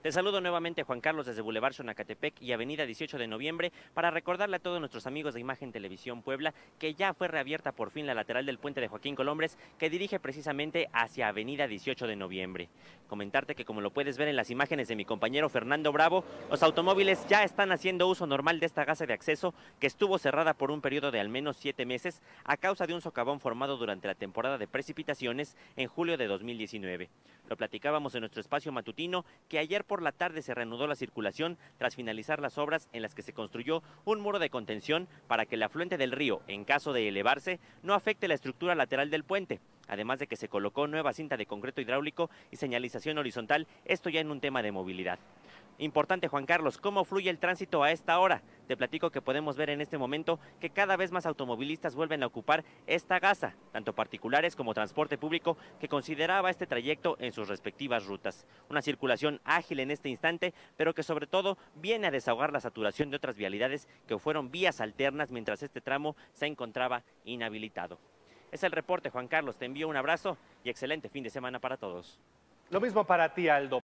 Te saludo nuevamente, Juan Carlos, desde Boulevard Xonacatepec y Avenida 18 de Noviembre, para recordarle a todos nuestros amigos de Imagen Televisión Puebla que ya fue reabierta por fin la lateral del puente de Joaquín Colombres, que dirige precisamente hacia Avenida 18 de Noviembre. Comentarte que, como lo puedes ver en las imágenes de mi compañero Fernando Bravo, los automóviles ya están haciendo uso normal de esta gasa de acceso, que estuvo cerrada por un periodo de al menos 7 meses a causa de un socavón formado durante la temporada de precipitaciones en julio de 2019. Lo platicábamos en nuestro espacio matutino, que ayer por la tarde se reanudó la circulación tras finalizar las obras en las que se construyó un muro de contención para que el afluente del río, en caso de elevarse, no afecte la estructura lateral del puente. Además de que se colocó nueva cinta de concreto hidráulico y señalización horizontal, esto ya en un tema de movilidad. Importante, Juan Carlos, ¿cómo fluye el tránsito a esta hora? Te platico que podemos ver en este momento que cada vez más automovilistas vuelven a ocupar esta gasa, tanto particulares como transporte público, que consideraba este trayecto en sus respectivas rutas. Una circulación ágil en este instante, pero que sobre todo viene a desahogar la saturación de otras vialidades que fueron vías alternas mientras este tramo se encontraba inhabilitado. Es el reporte, Juan Carlos, te envío un abrazo y excelente fin de semana para todos. Lo mismo para ti, Aldo.